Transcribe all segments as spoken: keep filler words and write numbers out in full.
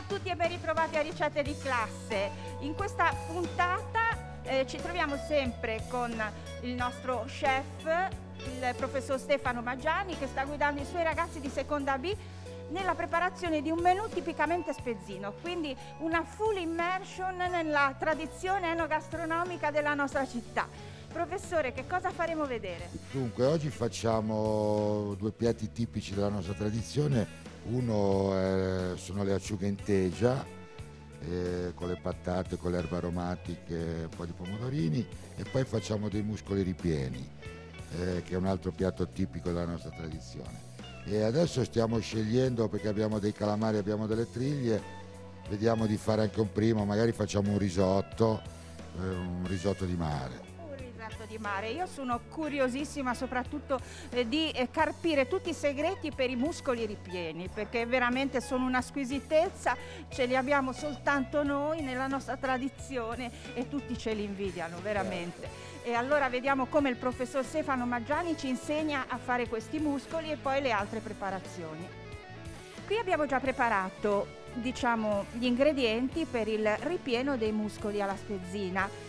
tutti e ben ritrovati a Ricette di Classe. In questa puntata eh, ci troviamo sempre con il nostro chef, il professor Stefano Maggiani, che sta guidando i suoi ragazzi di seconda B nella preparazione di un menù tipicamente spezzino, quindi una full immersion nella tradizione enogastronomica della nostra città. Professore, che cosa faremo vedere? Dunque, oggi facciamo due piatti tipici della nostra tradizione. Uno eh, sono le acciughe in teggia, eh, con le patate, con le erbe aromatiche, un po' di pomodorini, e poi facciamo dei muscoli ripieni, eh, che è un altro piatto tipico della nostra tradizione. E adesso stiamo scegliendo, perché abbiamo dei calamari, abbiamo delle triglie, vediamo di fare anche un primo, magari facciamo un risotto, eh, un risotto di mare. Di mare. Io sono curiosissima soprattutto eh, di eh, carpire tutti i segreti per i muscoli ripieni, perché veramente sono una squisitezza, ce li abbiamo soltanto noi nella nostra tradizione e tutti ce li invidiano veramente. E allora vediamo come il professor Stefano Maggiani ci insegna a fare questi muscoli e poi le altre preparazioni. Qui abbiamo già preparato, diciamo, gli ingredienti per il ripieno dei muscoli alla spezzina.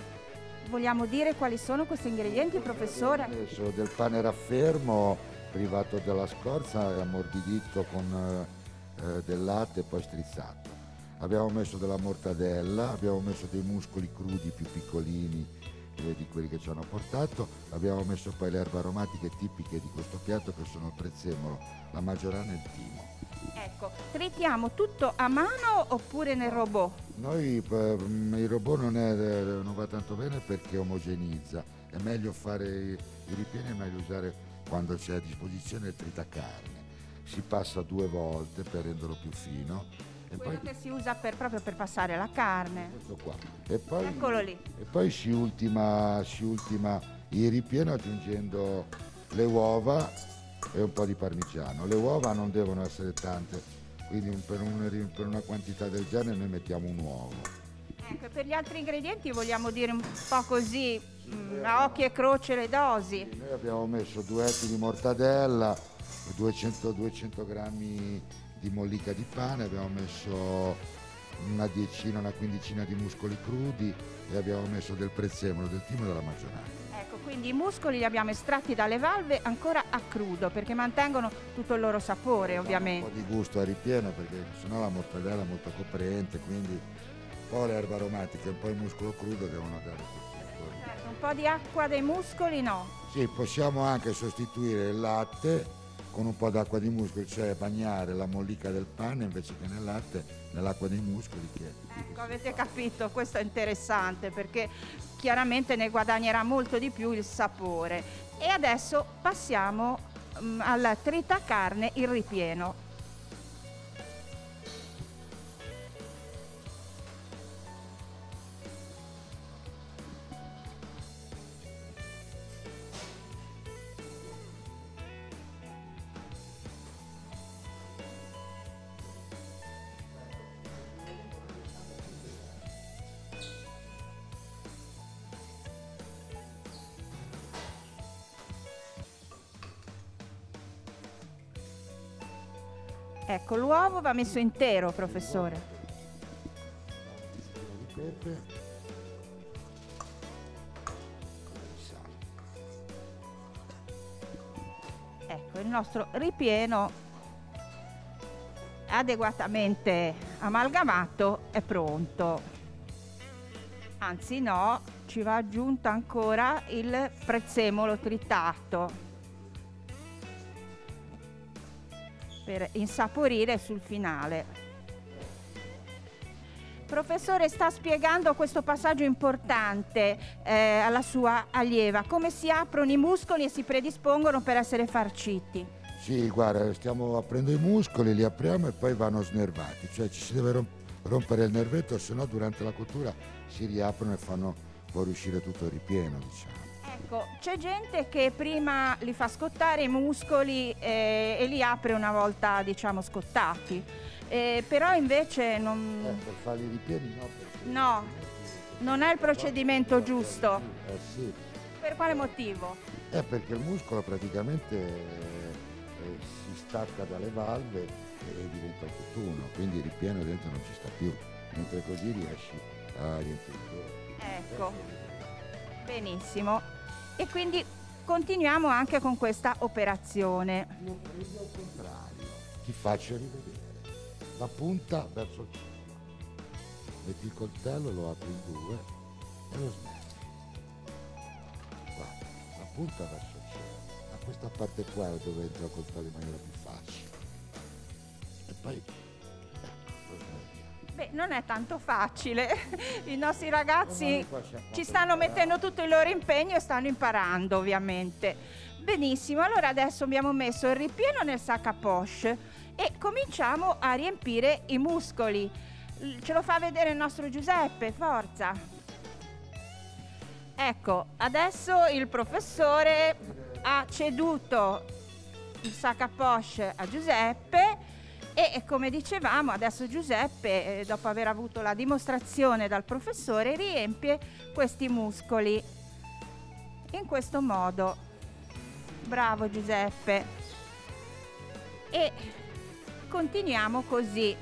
Vogliamo dire quali sono questi ingredienti, professore? Adesso del pane raffermo privato della scorza e ammorbidito con eh, del latte e poi strizzato. Abbiamo messo della mortadella, abbiamo messo dei muscoli crudi più piccolini eh, di quelli che ci hanno portato, abbiamo messo poi le erbe aromatiche tipiche di questo piatto, che sono il prezzemolo, la maggiorana e il timo. Ecco, tritiamo tutto a mano oppure nel robot? Noi eh, il robot non, è, non va tanto bene perché omogenizza, è meglio fare i ripieni, è meglio usare quando c'è a disposizione il tritacarne. Si passa due volte per renderlo più fino. E Quello poi, che si usa per, proprio per passare la carne. questo qua. E poi, Eccolo lì. E poi si ultima, si ultima il ripieno aggiungendo le uova e un po' di parmigiano. Le uova non devono essere tante, quindi per, un, per una quantità del genere noi mettiamo un uovo. Ecco, per gli altri ingredienti vogliamo dire un po' così, mh, a occhio e croce le dosi. Noi abbiamo messo due etti di mortadella, duecento, duecento grammi di mollica di pane, abbiamo messo una decina, una quindicina di muscoli crudi e abbiamo messo del prezzemolo, del timo e della maggiorana. Ecco, quindi i muscoli li abbiamo estratti dalle valve ancora a crudo, perché mantengono tutto il loro sapore, ovviamente. Un po' di gusto a ripieno, perché sennò la mortadella è molto coprente, quindi un po' le erbe aromatiche e un po' il muscolo crudo devono dare questo. Certo, un po' di acqua dei muscoli no. Sì, possiamo anche sostituire il latte con un po' d'acqua di muscoli, cioè bagnare la mollica del pane invece che nel latte, nell'acqua dei muscoli. Che... Ecco, avete capito, questo è interessante perché chiaramente ne guadagnerà molto di più il sapore. E adesso passiamo um, al tritacarne, il ripieno. Ecco, l'uovo va messo intero, professore. Un po' di pepe. Ecco, il nostro ripieno adeguatamente amalgamato è pronto. Anzi no, ci va aggiunto ancora il prezzemolo tritato per insaporire sul finale. Professore, sta spiegando questo passaggio importante eh, alla sua allieva, come si aprono i muscoli e si predispongono per essere farciti. Sì, guarda, stiamo aprendo i muscoli, li apriamo e poi vanno snervati, cioè ci si deve rom- rompere il nervetto, se no durante la cottura si riaprono e fanno fuoriuscire tutto il ripieno, diciamo. Ecco, c'è gente che prima li fa scottare i muscoli eh, e li apre una volta, diciamo, scottati, eh, però invece non... Eh, per fare i ripieni no. Perché... No, non è il procedimento giusto. Eh sì. Per quale motivo? Eh, perché il muscolo praticamente eh, si stacca dalle valve e diventa un tutt'uno, quindi il ripieno dentro non ci sta più, mentre così riesci a riempire. Ecco, benissimo. E quindi continuiamo anche con questa operazione. Lo prendi al contrario, ti faccio rivedere la punta verso il cielo, metti il coltello, lo apri in due e lo smetti. Guarda, la punta verso il cielo, da questa parte qua è dove entra il coltello in maniera più facile. E poi ecco, lo smetti. Beh, non è tanto facile. I nostri ragazzi Ormai qua ci stanno imparato. mettendo tutto il loro impegno e stanno imparando, ovviamente. Benissimo, allora adesso abbiamo messo il ripieno nel sac à poche e cominciamo a riempire i muscoli. L- Ce lo fa vedere il nostro Giuseppe, forza. Ecco, adesso il professore ha ceduto il sac à poche a Giuseppe e, e come dicevamo, adesso Giuseppe, eh, dopo aver avuto la dimostrazione dal professore, riempie questi muscoli in questo modo. Bravo Giuseppe. E continuiamo così.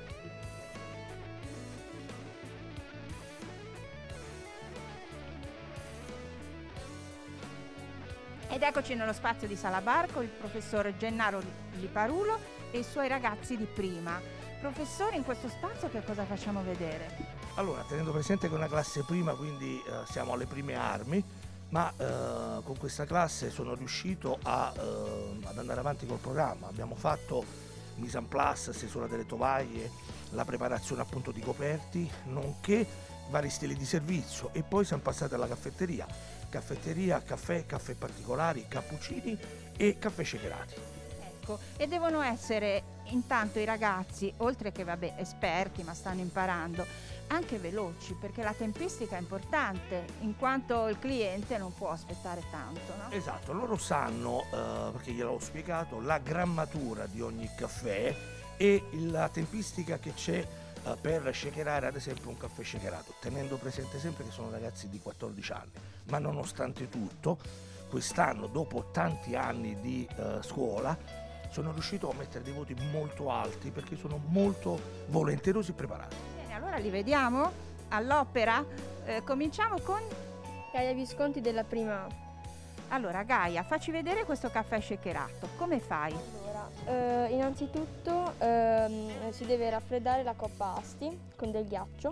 Ed eccoci nello spazio di Sala Bar con il professor Gennaro Liparulo e i suoi ragazzi di prima. Professore, in questo spazio che cosa facciamo vedere? Allora, tenendo presente che è una classe prima, quindi eh, siamo alle prime armi, ma eh, con questa classe sono riuscito a, eh, ad andare avanti col programma. Abbiamo fatto mise en place, stesura delle tovaglie, la preparazione appunto di coperti, nonché vari stili di servizio, e poi siamo passati alla caffetteria. Caffetteria, caffè, caffè particolari, cappuccini e caffè shakerati. Ecco, e devono essere intanto i ragazzi, oltre che vabbè esperti ma stanno imparando, anche veloci, perché la tempistica è importante, in quanto il cliente non può aspettare tanto, no? Esatto, loro sanno, eh, perché gliel'ho spiegato, la grammatura di ogni caffè e la tempistica che c'è eh, per shakerare ad esempio un caffè shakerato, tenendo presente sempre che sono ragazzi di quattordici anni, ma nonostante tutto quest'anno, dopo tanti anni di eh, scuola, sono riuscito a mettere dei voti molto alti perché sono molto volenterosi e preparati. Bene, allora li vediamo all'opera. Eh, cominciamo con... Gaia Visconti della prima A. Allora Gaia, facci vedere questo caffè shakerato, come fai? Allora, eh, innanzitutto ehm, si deve raffreddare la coppa asti con del ghiaccio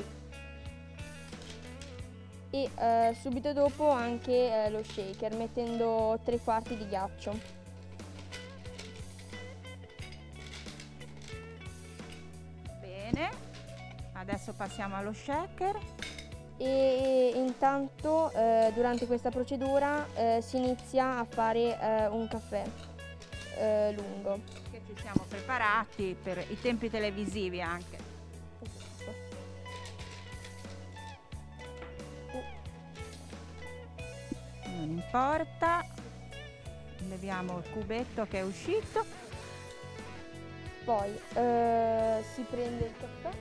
e eh, subito dopo anche eh, lo shaker mettendo tre quarti di ghiaccio. Bene, adesso passiamo allo shaker. E intanto eh, durante questa procedura eh, si inizia a fare eh, un caffè eh, lungo. Che ci siamo preparati per i tempi televisivi anche. Esatto. Non importa, leviamo il cubetto che è uscito. Poi eh, si prende il caffè.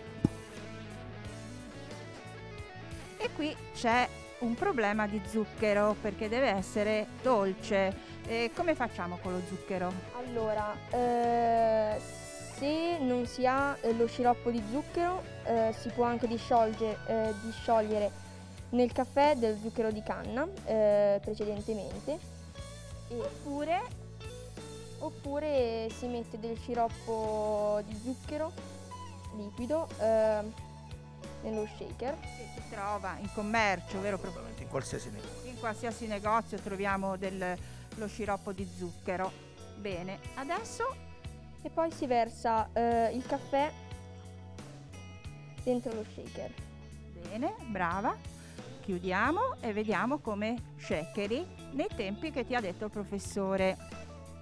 E qui c'è un problema di zucchero perché deve essere dolce. E come facciamo con lo zucchero? Allora, eh, se non si ha eh, lo sciroppo di zucchero, eh, si può anche disciolgere, eh, disciogliere nel caffè del zucchero di canna eh, precedentemente, Oppure oppure si mette del sciroppo di zucchero liquido eh, nello shaker. che si trova in commercio, vero? Pro- Assolutamente, in qualsiasi negozio. In qualsiasi negozio troviamo del, lo sciroppo di zucchero. Bene, adesso E poi si versa eh, il caffè dentro lo shaker. bene, brava. Chiudiamo e vediamo come shakeri nei tempi che ti ha detto il professore.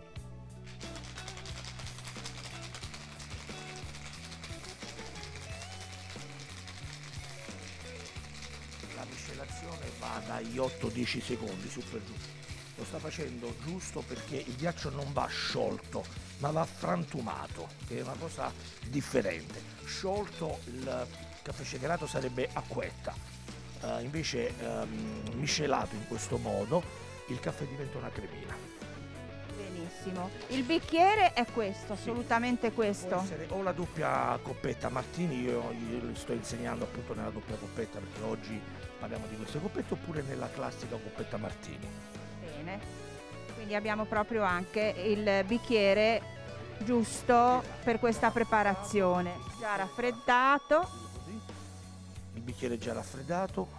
La miscelazione va dagli otto dieci secondi su per giù. Lo sta facendo giusto perché il ghiaccio non va sciolto, ma va frantumato, che è una cosa differente. Sciolto il caffè shakerato sarebbe acquetta, uh, invece um, miscelato in questo modo il caffè diventa una cremina. Benissimo. benissimo. Il bicchiere è questo, Sì. assolutamente Può questo. essere o la doppia coppetta Martini, io, io li sto insegnando appunto nella doppia coppetta perché oggi parliamo di queste coppette, oppure nella classica coppetta Martini. Bene. Quindi abbiamo proprio anche il bicchiere giusto per questa preparazione. Già raffreddato. Così. Il bicchiere già raffreddato.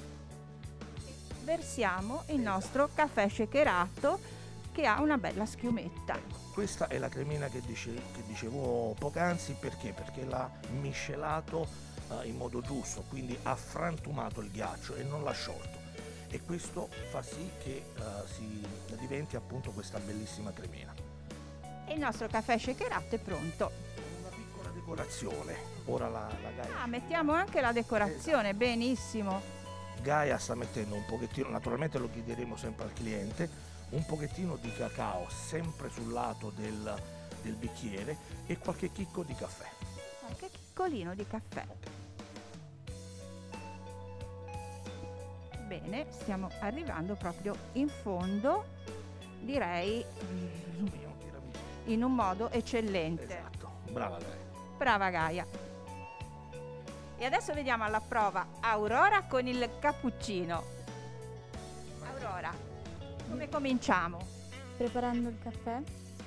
Versiamo il nostro caffè shakerato che ha una bella schiumetta. Questa è la cremina che, dice, che dicevo poc'anzi, perché? Perché l'ha miscelato eh, in modo giusto, quindi ha frantumato il ghiaccio e non l'ha sciolto. E questo fa sì che eh, si diventi appunto questa bellissima cremina. E il nostro caffè shakerato è pronto. Una piccola decorazione. Ora la, la Gaia, Ah, mettiamo anche la decorazione, benissimo. Gaia sta mettendo un pochettino, naturalmente lo chiederemo sempre al cliente, un pochettino di cacao sempre sul lato del, del bicchiere e qualche chicco di caffè. Qualche chiccolino di caffè. Bene, stiamo arrivando proprio in fondo, direi in un modo eccellente. Esatto, brava Gaia. Brava Gaia. E adesso vediamo alla prova Aurora con il cappuccino. Aurora, come cominciamo? Preparando il caffè.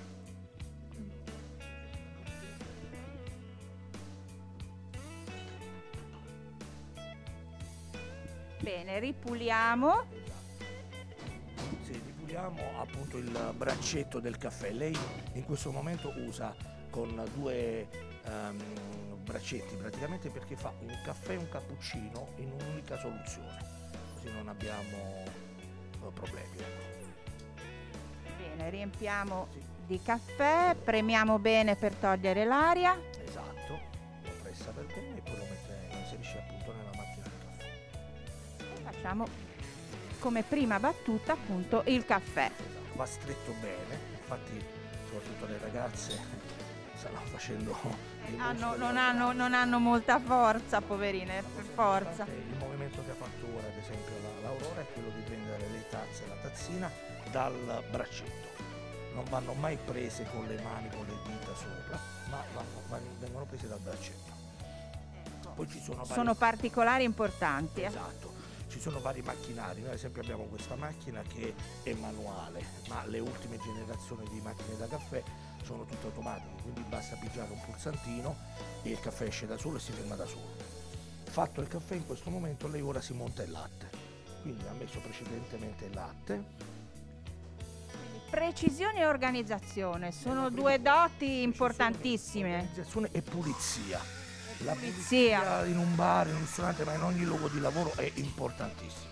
Bene, ripuliamo. Sì, ripuliamo appunto il braccetto del caffè. Lei in questo momento usa con due um, braccetti praticamente perché fa un caffè e un cappuccino in un'unica soluzione, così non abbiamo uh, problemi. Bene, riempiamo Sì. di caffè, premiamo bene per togliere l'aria. Esatto, lo pressa per bene e poi lo, mette, lo inserisce appunto nella macchina del caffè. E facciamo come prima battuta appunto il caffè. Esatto, va stretto bene, infatti soprattutto le ragazze stanno facendo dei Ah, no, muscoli non, al hanno, braccio. non hanno molta forza, poverine, per forza. Il movimento che ha fatto ora, ad esempio, la- l'Aurora è quello di prendere le tazze e la tazzina dal braccetto. Non vanno mai prese con le mani, con le dita sopra, ma vanno- vanno- vengono prese dal braccetto. Poi ci sono vari, Sono particolari importanti. eh. esatto, ci sono vari macchinari. Noi ad esempio abbiamo questa macchina che è manuale, ma le ultime generazioni di macchine da caffè sono tutte automatiche, quindi basta pigiare un pulsantino e il caffè esce da solo e si ferma da solo. Fatto il caffè, in questo momento lei ora si monta il latte, quindi ha messo precedentemente il latte. Precisione e organizzazione sono Nella due prima- doti importantissime. Organizzazione e pulizia. La pulizia. pulizia in un bar, in un ristorante, ma in ogni luogo di lavoro è importantissima.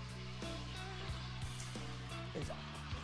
Esatto.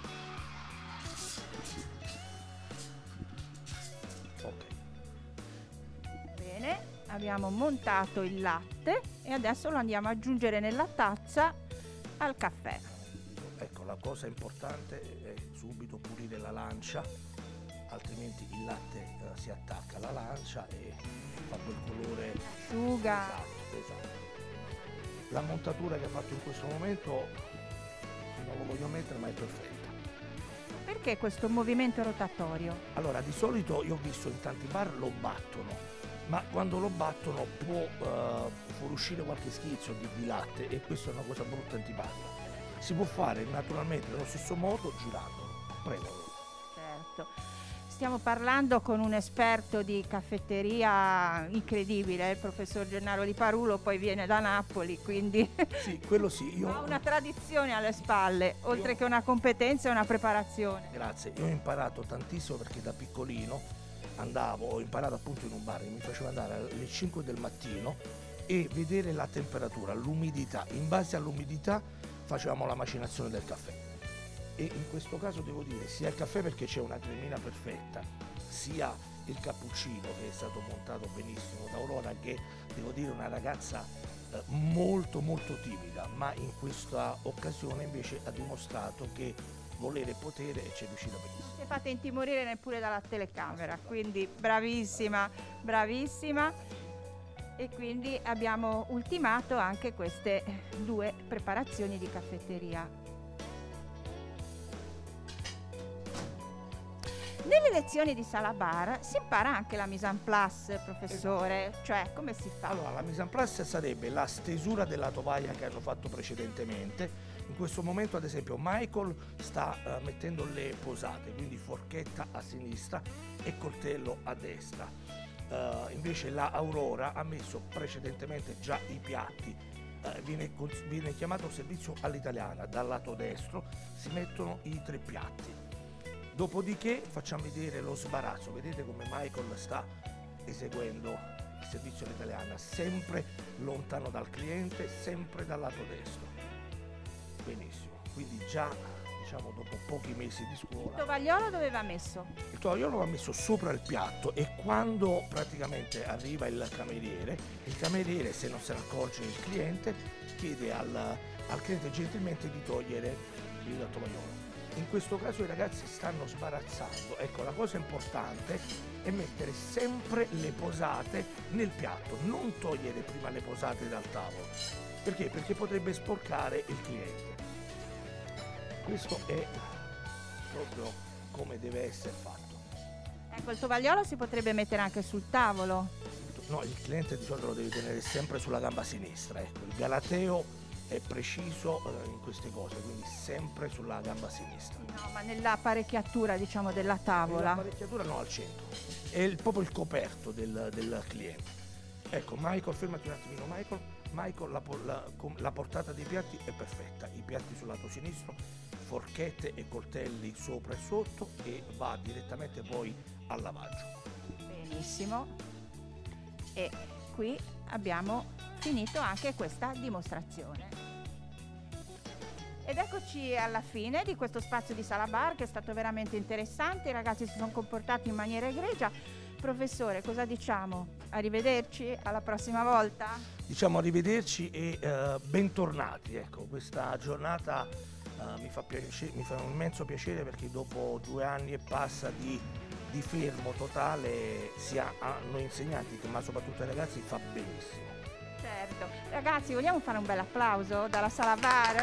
Ok. Bene, abbiamo montato il latte e adesso lo andiamo ad aggiungere nella tazza al caffè. Ecco, la cosa importante è subito pulire la lancia, altrimenti il latte eh, si attacca alla lancia e fa quel colore. Asciuga. Esatto, esatto. La montatura che ha fatto in questo momento non lo voglio mettere, ma è perfetta. Perché questo movimento rotatorio? Allora, di solito io ho visto in tanti bar lo battono, ma quando lo battono può eh, fuoriuscire qualche schizzo di, di latte e questa è una cosa brutta e antipatica. Si può fare naturalmente nello stesso modo girandolo. Prego. Certo. Stiamo parlando con un esperto di caffetteria incredibile, il professor Gennaro Di Parulo, poi viene da Napoli, quindi Sì, quello sì, io... ha una tradizione alle spalle, oltre Io- che una competenza e una preparazione. Grazie, io ho imparato tantissimo perché da piccolino andavo, ho imparato appunto in un bar che mi faceva andare alle cinque del mattino e vedere la temperatura, l'umidità. In base all'umidità facevamo la macinazione del caffè. E in questo caso devo dire sia il caffè perché c'è una cremina perfetta, sia il cappuccino che è stato montato benissimo da Aurora, che devo dire una ragazza eh, molto molto timida, ma in questa occasione invece ha dimostrato che volere e potere e c'è riuscita benissimo. Si è fatta intimorire neppure dalla telecamera, quindi bravissima, bravissima. E quindi abbiamo ultimato anche queste due preparazioni di caffetteria. Nelle lezioni di sala bar si impara anche la mise en place, professore, cioè come si fa? Allora, la mise en place sarebbe la stesura della tovaglia che hanno fatto precedentemente. In questo momento, ad esempio, Michael sta uh, mettendo le posate, quindi forchetta a sinistra e coltello a destra. Uh, invece la Aurora ha messo precedentemente già i piatti. Uh, viene, viene chiamato servizio all'italiana. Dal lato destro si mettono i tre piatti. Dopodiché facciamo vedere lo sbarazzo. Vedete come Michael sta eseguendo il servizio all'italiana, sempre lontano dal cliente, sempre dal lato destro. Benissimo, quindi già diciamo dopo pochi mesi di scuola. Il tovagliolo dove va messo? Il tovagliolo va messo sopra il piatto e quando praticamente arriva il cameriere, il cameriere, se non se ne accorge il cliente, chiede al, al cliente gentilmente di togliere il tovagliolo. In questo caso i ragazzi stanno sbarazzando. Ecco, la cosa importante è mettere sempre le posate nel piatto, non togliere prima le posate dal tavolo. Perché? Perché potrebbe sporcare il cliente. Questo è proprio come deve essere fatto. Ecco, il tovagliolo si potrebbe mettere anche sul tavolo. No, il cliente di solito lo deve tenere sempre sulla gamba sinistra. Ecco, il galateo è preciso eh, in queste cose, quindi sempre sulla gamba sinistra. No, ma nell'apparecchiatura, diciamo, della tavola. L'apparecchiatura no, al centro. È il, proprio il coperto del, del cliente. Ecco, Michael, fermati un attimino, Michael. Michael, la, la, la portata dei piatti è perfetta. I piatti sul lato sinistro, forchette e coltelli sopra e sotto e va direttamente poi al lavaggio. Benissimo. E qui abbiamo finito anche questa dimostrazione. Ed eccoci alla fine di questo spazio di sala bar che è stato veramente interessante, i ragazzi si sono comportati in maniera egregia. Professore, cosa diciamo? Arrivederci, alla prossima volta? Diciamo arrivederci e uh, bentornati, ecco, questa giornata uh, mi, fa piace- mi fa un immenso piacere perché dopo due anni e passa di, di fermo totale sia a noi insegnanti ma soprattutto ai ragazzi fa benissimo. Certo, ragazzi vogliamo fare un bel applauso dalla sala bar?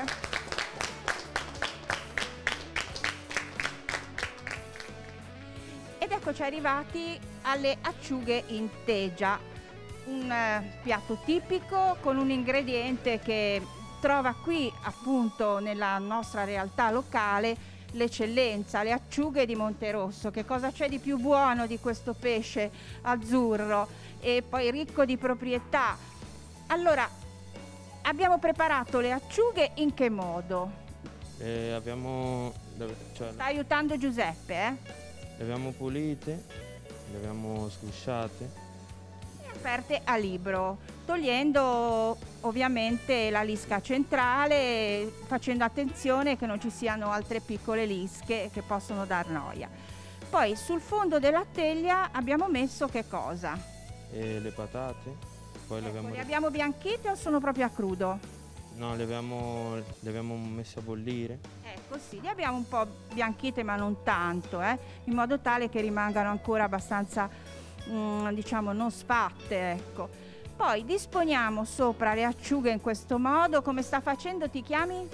Ed eccoci arrivati alle acciughe in teggia, un eh, piatto tipico con un ingrediente che trova qui appunto nella nostra realtà locale l'eccellenza, le acciughe di Monterosso. Che cosa c'è di più buono di questo pesce azzurro e poi ricco di proprietà? Allora, abbiamo preparato le acciughe in che modo? Eh, abbiamo, cioè, Sta aiutando Giuseppe, eh? le abbiamo pulite, le abbiamo scrusciate. E aperte a libro, togliendo ovviamente la lisca centrale, facendo attenzione che non ci siano altre piccole lische che possono dar noia. Poi sul fondo della teglia abbiamo messo che cosa? E le patate, poi le Ecco, abbiamo, le abbiamo bianchite o sono proprio a crudo? no, le abbiamo, le abbiamo messe a bollire. Ecco sì, le abbiamo un po' bianchite ma non tanto, eh, in modo tale che rimangano ancora abbastanza, mm, diciamo, non sfatte, ecco. Poi disponiamo sopra le acciughe in questo modo, come sta facendo, ti chiami?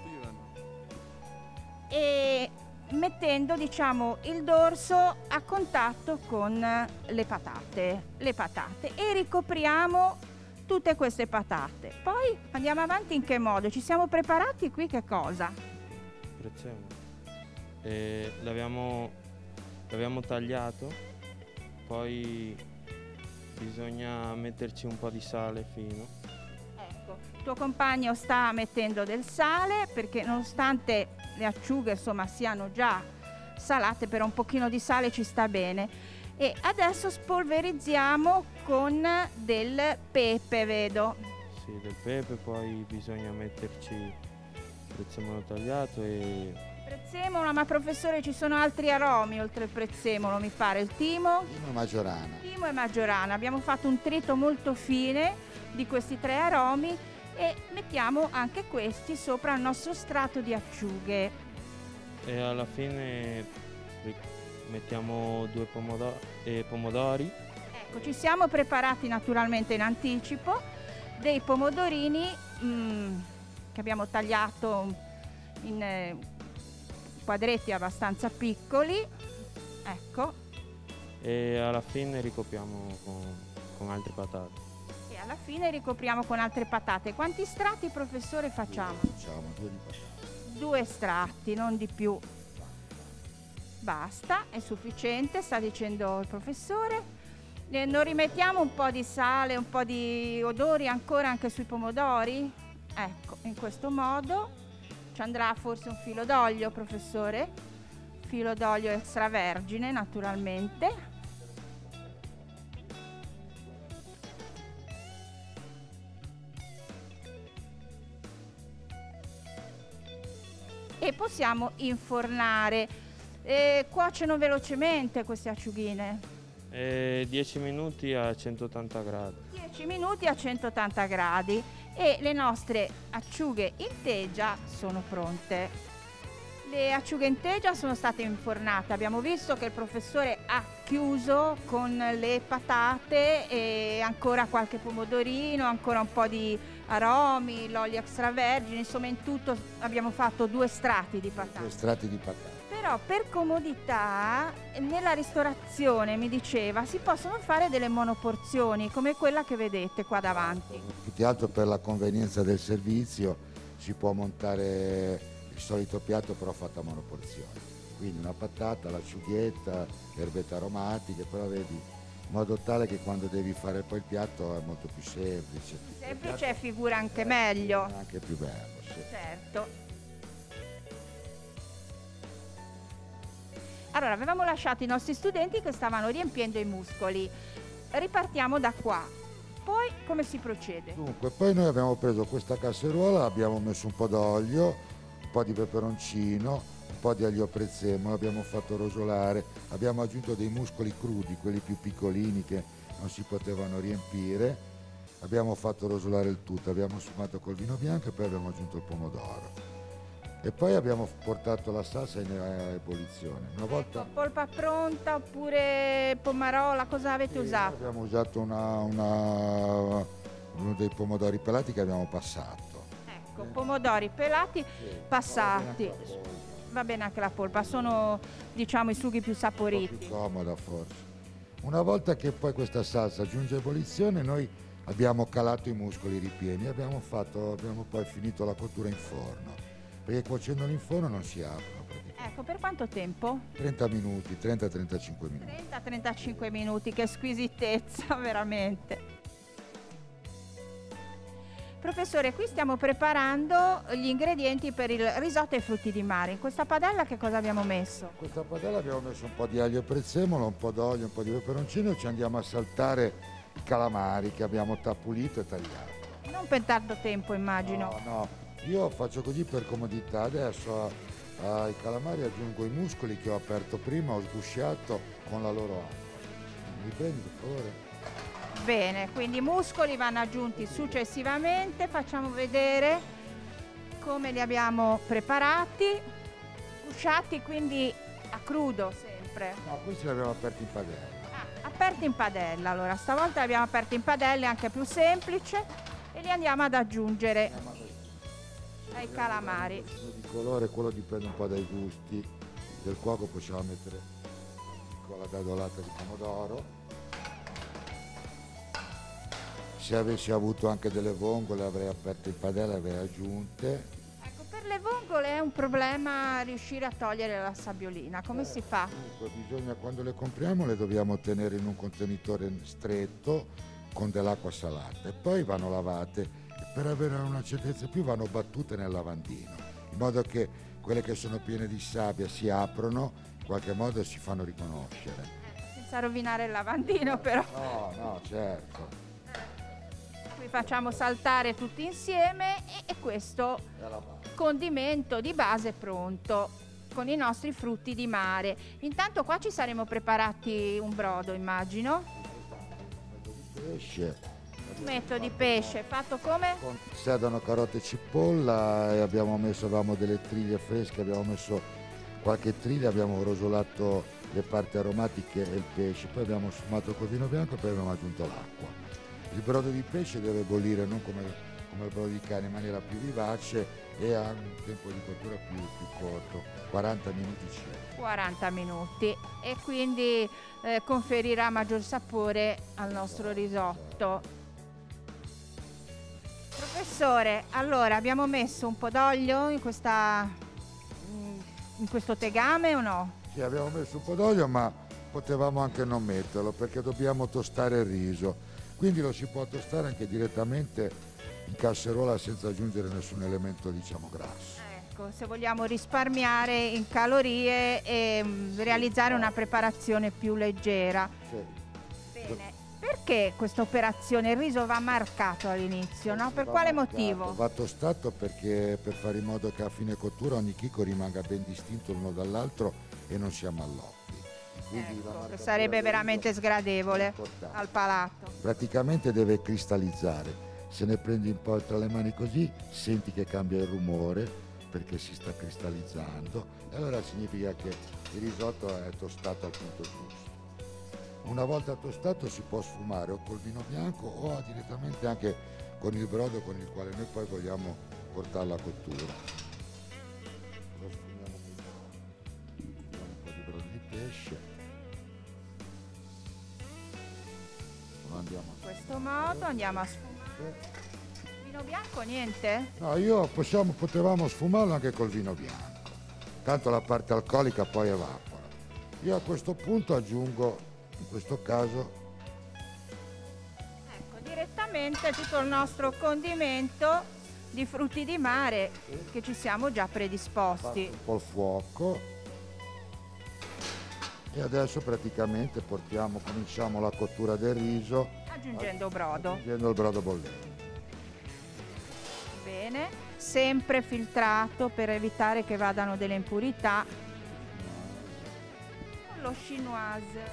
E mettendo, diciamo, il dorso a contatto con le patate, le patate e ricopriamo tutte queste patate. Poi andiamo avanti in che modo? Ci siamo preparati qui che cosa? Prezzemolo. E l'abbiamo, l'abbiamo tagliato, poi bisogna metterci un po' di sale fino. Ecco, il tuo compagno sta mettendo del sale perché nonostante le acciughe insomma siano già salate, però un pochino di sale ci sta bene. E adesso spolverizziamo con del pepe, vedo. Sì, del pepe, poi bisogna metterci il prezzemolo tagliato e... Prezzemolo, ma professore ci sono altri aromi oltre il prezzemolo, mi pare, il timo? Timo e maggiorana. Timo e maggiorana. Abbiamo fatto un trito molto fine di questi tre aromi e mettiamo anche questi sopra il nostro strato di acciughe. E alla fine mettiamo due pomodori, eh, pomodori. Ecco, ci siamo preparati naturalmente in anticipo dei pomodorini mm, che abbiamo tagliato in eh, quadretti abbastanza piccoli Ecco. E alla fine ricopriamo con, con altre patate. E alla fine ricopriamo con altre patate. Quanti strati, professore, facciamo? Facciamo due di patate. Due strati, non di più. Basta, è sufficiente, sta dicendo il professore. Eh, non rimettiamo un po' di sale, un po' di odori ancora anche sui pomodori? Ecco, in questo modo ci andrà forse un filo d'olio, professore? Filo d'olio extravergine, naturalmente. E possiamo infornare. Eh, cuociono velocemente queste acciughine. E dieci minuti a centottanta gradi. dieci minuti a centottanta gradi e le nostre acciughe in teggia sono pronte. Le acciughe in teggia sono state infornate. Abbiamo visto che il professore ha chiuso con le patate e ancora qualche pomodorino, ancora un po' di aromi, l'olio extravergine, insomma in tutto abbiamo fatto due strati di patate. Due strati di patate. Però per comodità nella ristorazione, mi diceva, si possono fare delle monoporzioni come quella che vedete qua davanti. Più che altro per la convenienza del servizio si può montare il solito piatto però fatta a monoporzioni. Quindi una patata, l'acciughetta, le erbette aromatiche, però vedi, in modo tale che quando devi fare poi il piatto è molto più semplice. Semplice e figura anche meglio. È anche più bello, sì. Certo. Allora, avevamo lasciato i nostri studenti che stavano riempiendo i muscoli. Ripartiamo da qua. Poi come si procede? Dunque, poi noi abbiamo preso questa casseruola, abbiamo messo un po' d'olio, un po' di peperoncino, un po' di aglio prezzemolo, abbiamo fatto rosolare, abbiamo aggiunto dei muscoli crudi, quelli più piccolini che non si potevano riempire, abbiamo fatto rosolare il tutto, abbiamo sfumato col vino bianco e poi abbiamo aggiunto il pomodoro. E poi abbiamo portato la salsa in ebollizione. Una volta polpa pronta oppure pomarola, cosa avete sì, usato? Abbiamo usato una, una, uno dei pomodori pelati che abbiamo passato. Ecco, pomodori pelati Sì, passati. va bene anche la polpa. Va bene anche la polpa, sono diciamo i sughi più Un po' saporiti. più comoda forse. Una volta che poi questa salsa giunge a ebollizione, noi abbiamo calato i muscoli ripieni, abbiamo, fatto, abbiamo poi finito la cottura in forno. Perché cuocendoli in forno non si aprono praticamente. Ecco, per quanto tempo? trenta minuti, trenta trentacinque minuti. trenta trentacinque minuti, che squisitezza, veramente. Professore, qui stiamo preparando gli ingredienti per il risotto ai frutti di mare. In questa padella che cosa abbiamo messo? In questa padella abbiamo messo un po' di aglio e prezzemolo, un po' d'olio, un po' di peperoncino e ci andiamo a saltare i calamari che abbiamo pulito e tagliato. Non per tanto tempo, immagino. No, no, io faccio così per comodità. Adesso ai calamari aggiungo i muscoli che ho aperto prima, ho sgusciato con la loro acqua. Mi prendi per favore? Bene, quindi i muscoli vanno aggiunti successivamente. Facciamo vedere come li abbiamo preparati. Sgusciati quindi a crudo sempre. No, questi li abbiamo aperti in padella. Ah, aperti in padella, allora stavolta li abbiamo aperti in padella, è anche più semplice e li andiamo ad aggiungere ai calamari. Il di colore, quello dipende un po' dai gusti del cuoco, possiamo mettere con la dadolata di pomodoro. Se avessi avuto anche delle vongole avrei aperto in padella e avrei aggiunte. Ecco, per le vongole è un problema riuscire a togliere la sabbiolina, come si fa? Dunque, bisogna, quando le compriamo le dobbiamo tenere in un contenitore stretto con dell'acqua salata e poi vanno lavate e per avere una certezza più vanno battute nel lavandino, in modo che quelle che sono piene di sabbia si aprono, in qualche modo si fanno riconoscere. Senza rovinare il lavandino però. No, no, certo. Qui facciamo saltare tutti insieme e, e questo È la base. condimento di base è pronto con i nostri frutti di mare. Intanto qua ci saremo preparati un brodo, immagino. Pesce. Metto di pesce, fatto come? Con sedano, carote e cipolla e abbiamo messo, avevamo delle triglie fresche, abbiamo messo qualche triglia, abbiamo rosolato le parti aromatiche e il pesce, poi abbiamo sfumato col vino bianco e poi abbiamo aggiunto l'acqua. Il brodo di pesce deve bollire non come, come il brodo di carne, in maniera più vivace, e ha un tempo di cottura più, più corto, quaranta minuti circa. quaranta minuti, e quindi eh, conferirà maggior sapore al nostro risotto. Professore, allora abbiamo messo un po' d'olio in, questa, in questo tegame o no? Sì, abbiamo messo un po' d'olio, ma potevamo anche non metterlo perché dobbiamo tostare il riso, quindi lo si può tostare anche direttamente in casseruola senza aggiungere nessun elemento, diciamo, grasso. Ecco, se vogliamo risparmiare in calorie e mm, realizzare una preparazione più leggera. Sì. Bene, perché questa operazione? Il riso va marcato all'inizio, no? Per Va quale marcato, motivo? Va tostato perché per fare in modo che a fine cottura ogni chicco rimanga ben distinto l'uno dall'altro e non si ammalloppi. Quindi la Ecco, che marcatura sarebbe del veramente riso è sgradevole importante. al palato. Praticamente deve cristallizzare. Se ne prendi un po' tra le mani così, senti che cambia il rumore perché si sta cristallizzando e allora significa che il risotto è tostato al punto giusto. Una volta tostato si può sfumare o col vino bianco o direttamente anche con il brodo con il quale noi poi vogliamo portarla a cottura. Lo sfumiamo con un po' di brodo di pesce. Lo andiamo a In questo modo andiamo a sfumare. Vino bianco niente? No, io possiamo, potevamo sfumarlo anche col vino bianco, tanto la parte alcolica poi evapora. Io a questo punto aggiungo, in questo caso, Ecco, direttamente tutto il nostro condimento di frutti di mare che ci siamo già predisposti. un po' il fuoco e adesso praticamente portiamo, cominciamo la cottura del riso Aggiungendo brodo. aggiungendo il brodo bollente. Bene, sempre filtrato per evitare che vadano delle impurità. Con lo chinoise.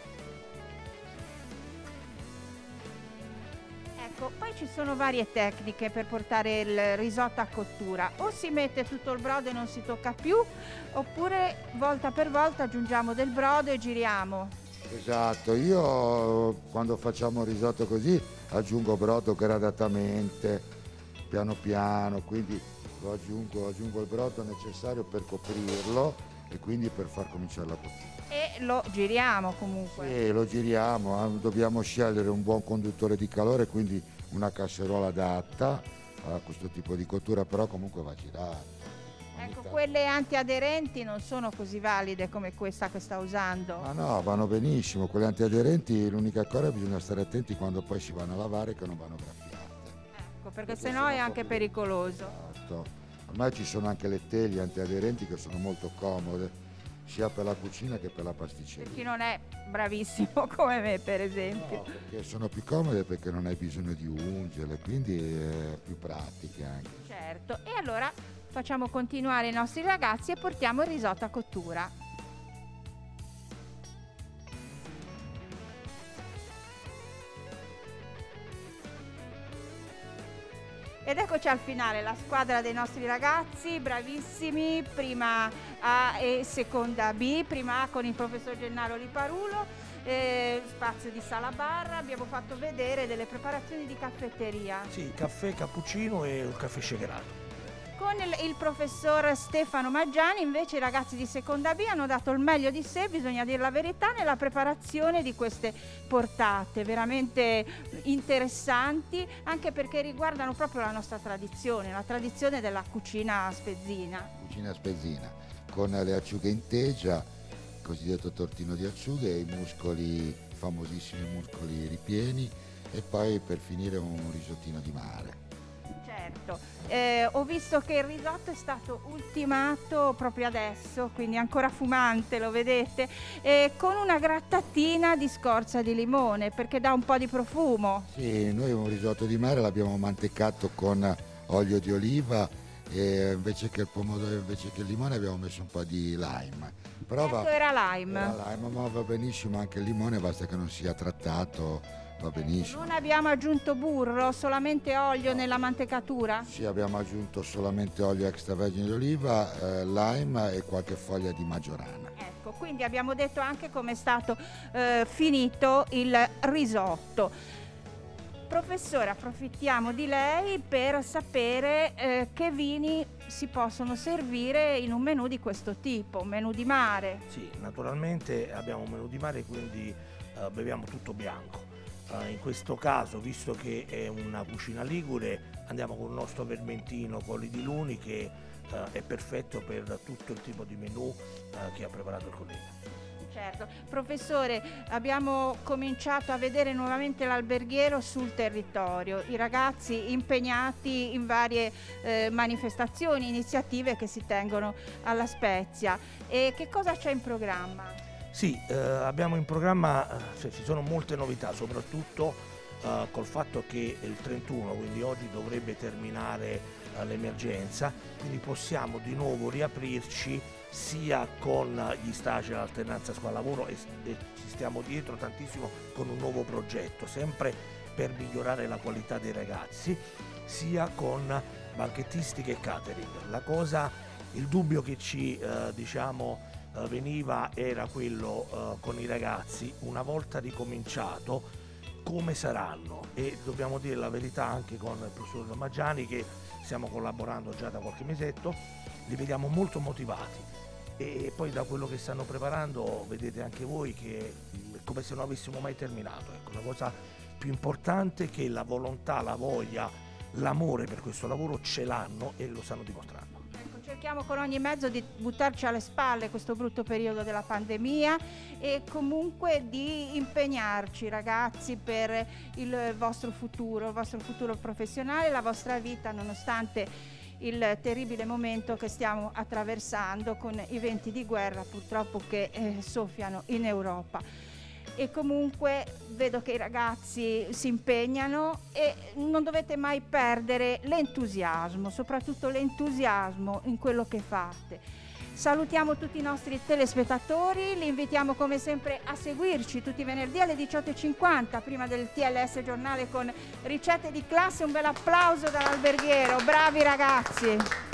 Ecco, poi ci sono varie tecniche per portare il risotto a cottura. O si mette tutto il brodo e non si tocca più, oppure volta per volta aggiungiamo del brodo e giriamo. Esatto, io quando facciamo il risotto così aggiungo brodo gradatamente, piano piano, quindi lo aggiungo, aggiungo il brodo necessario per coprirlo e quindi per far cominciare la cottura. E lo giriamo comunque. E lo giriamo, eh, dobbiamo scegliere un buon conduttore di calore, quindi una casseruola adatta a questo tipo di cottura, però comunque va girata. Ogni Ecco, tanto- quelle antiaderenti non sono così valide come questa che sta usando. Ma no, vanno benissimo, quelle antiaderenti l'unica cosa è che bisogna stare attenti quando poi si vanno a lavare che non vanno graffiate. Ecco, perché Perché sennò sono è anche proprio- pericoloso. Esatto. Ormai ci sono anche le teglie antiaderenti che sono molto comode, sia per la cucina che per la Per chi pasticceria. non è bravissimo come me, per esempio. No, perché sono più comode perché non hai bisogno di ungerle, quindi è più pratiche anche. Certo. E allora facciamo continuare i nostri ragazzi e portiamo il risotto a cottura. Ed eccoci al finale, la squadra dei nostri ragazzi, bravissimi, prima A e seconda B, prima A con il professor Gennaro Liparulo, eh, spazio di sala barra, abbiamo fatto vedere delle preparazioni di caffetteria. Sì, caffè cappuccino e un caffè shakerato. Con il, il professor Stefano Maggiani invece i ragazzi di seconda B hanno dato il meglio di sé, bisogna dire la verità, nella preparazione di queste portate veramente interessanti, anche perché riguardano proprio la nostra tradizione, la tradizione della cucina spezzina. Cucina spezzina, con le acciughe in teggia, il cosiddetto tortino di acciughe, i muscoli, famosissimi muscoli ripieni e poi per finire un risottino di mare. Certo, eh, ho visto che il risotto è stato ultimato proprio adesso, quindi ancora fumante, lo vedete, eh, con una grattatina di scorza di limone perché dà un po' di profumo. Sì, noi un risotto di mare l'abbiamo mantecato con olio di oliva e invece che il pomodoro, invece che il limone abbiamo messo un po' di lime. Però Certo, va, era lime. era lime, ma va benissimo anche il limone, basta che non sia trattato, va benissimo. Non abbiamo aggiunto burro, solamente olio nella mantecatura? Sì, abbiamo aggiunto solamente olio extravergine di oliva, eh, lime e qualche foglia di maggiorana. Ecco, quindi abbiamo detto anche come è stato eh, finito il risotto. Professore, approfittiamo di lei per sapere eh, che vini si possono servire in un menù di questo tipo, un menù di mare. Sì, naturalmente abbiamo un menù di mare, quindi eh, beviamo tutto bianco. Eh, in questo caso, visto che è una cucina ligure, andiamo con il nostro vermentino Colli di Luni, che eh, è perfetto per tutto il tipo di menù eh, che ha preparato il collega. Certo. Professore, abbiamo cominciato a vedere nuovamente l'alberghiero sul territorio, i ragazzi impegnati in varie eh, manifestazioni, iniziative che si tengono alla Spezia. E che cosa c'è in programma? Sì, eh, abbiamo in programma, cioè, ci sono molte novità, soprattutto eh, col fatto che il trentuno, quindi oggi dovrebbe terminare eh, l'emergenza, quindi possiamo di nuovo riaprirci sia con gli stage all'alternanza scuola-lavoro e, e ci stiamo dietro tantissimo con un nuovo progetto, sempre per migliorare la qualità dei ragazzi, sia con banchettistica e catering. La cosa, il dubbio che ci eh, diciamo eh, veniva era quello eh, con i ragazzi, una volta ricominciato, come saranno, e dobbiamo dire la verità anche con il professor Maggiani, che stiamo collaborando già da qualche mesetto, li vediamo molto motivati. E poi da quello che stanno preparando vedete anche voi che è come se non avessimo mai terminato. Ecco, la cosa più importante è che la volontà, la voglia, l'amore per questo lavoro ce l'hanno e lo stanno dimostrando. Ecco, cerchiamo con ogni mezzo di buttarci alle spalle questo brutto periodo della pandemia e comunque di impegnarci, ragazzi, per il vostro futuro, il vostro futuro professionale, la vostra vita, nonostante il terribile momento che stiamo attraversando con i venti di guerra purtroppo che eh, soffiano in Europa. E comunque vedo che i ragazzi si impegnano e non dovete mai perdere l'entusiasmo, soprattutto l'entusiasmo in quello che fate. Salutiamo tutti i nostri telespettatori, li invitiamo come sempre a seguirci tutti i venerdì alle diciotto e cinquanta prima del T L S giornale con ricette di classe. Un bel applauso dall'alberghiero, bravi ragazzi!